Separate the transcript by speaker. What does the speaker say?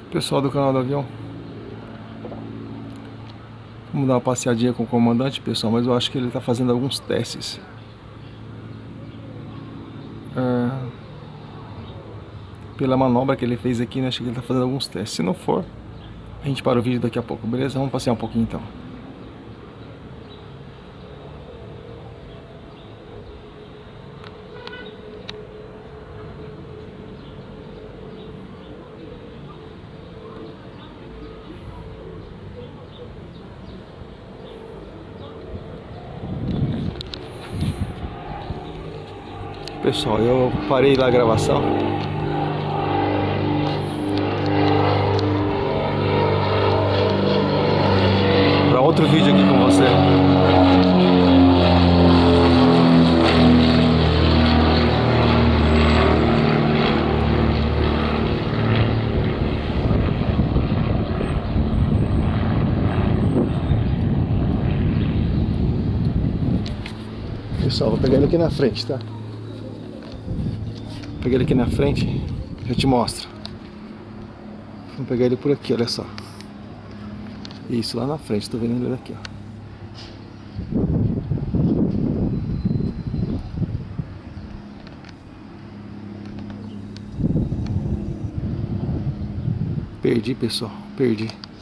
Speaker 1: Pessoal do canal do avião, vamos dar uma passeadinha com o comandante, pessoal, mas eu acho que ele está fazendo alguns testes. Pela manobra que ele fez aqui, né, acho que ele está fazendo alguns testes. Se não for, a gente para o vídeo daqui a pouco, beleza? Vamos passear um pouquinho então. Pessoal, eu parei lá a gravação. Para outro vídeo aqui com você. Pessoal, vou pegar ele aqui na frente, tá? Vou pegar ele aqui na frente, eu te mostro. Vou pegar ele por aqui, olha só. Isso, lá na frente, tô vendo ele daqui, ó. Perdi, pessoal, perdi.